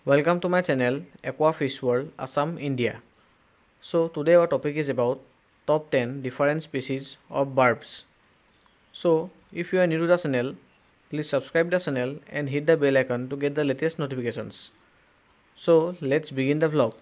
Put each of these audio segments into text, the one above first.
Welcome to my channel Aqua Fish World, Assam, India. So today our topic is about top 10 different species of barbs. So if you are new to the channel, please subscribe the channel and hit the bell icon to get the latest notifications. So let's begin the vlog.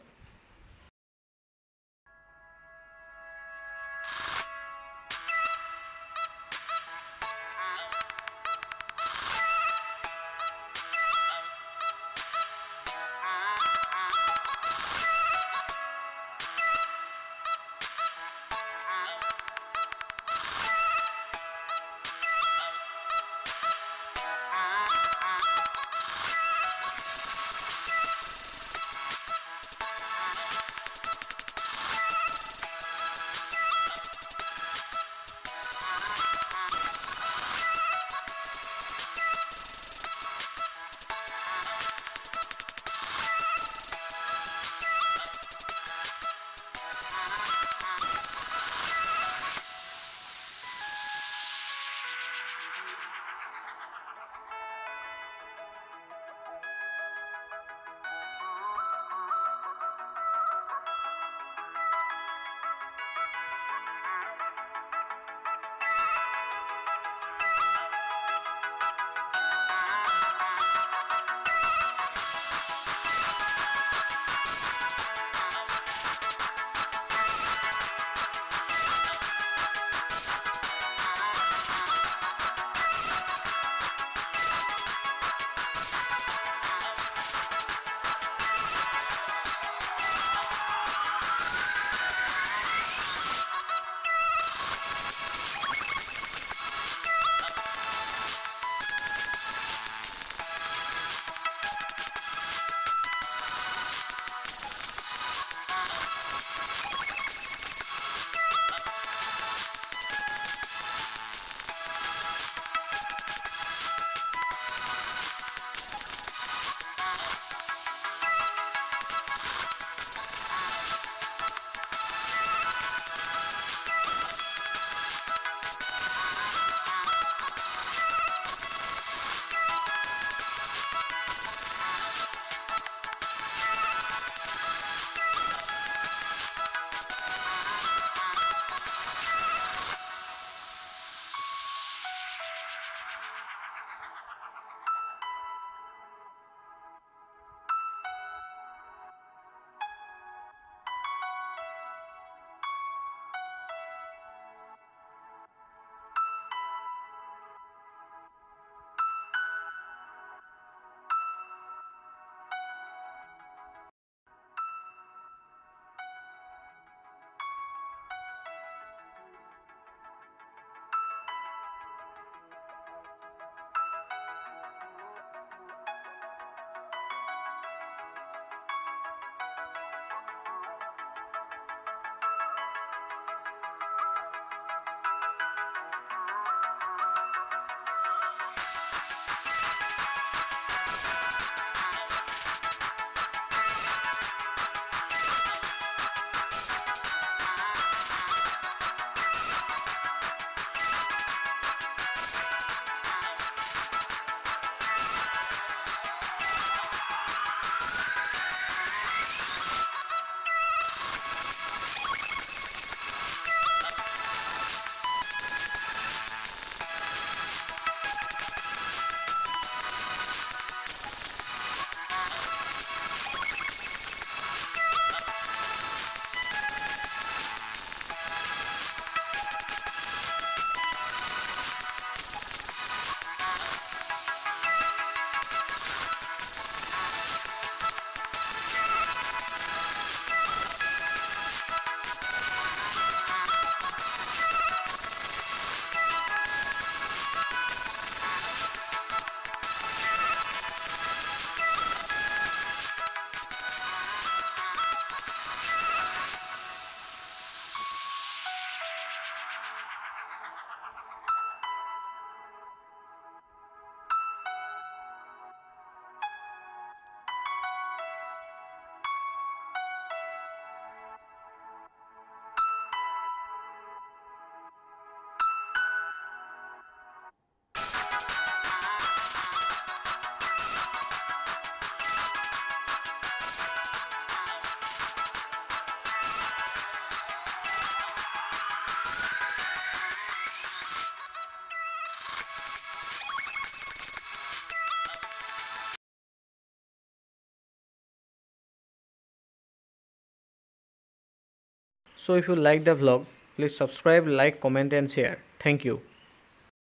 So if you like the vlog, please subscribe, like, comment and share. Thank you.